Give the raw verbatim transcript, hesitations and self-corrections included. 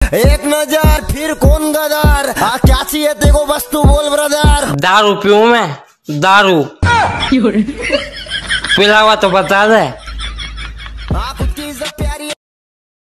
एक नजर फिर कौन गदर। हाँ क्या चाहिए तेरे को बस तू बोल ब्रदर। दारू पीऊं मैं, दारू पिला हुआ तो बता दे। हाँ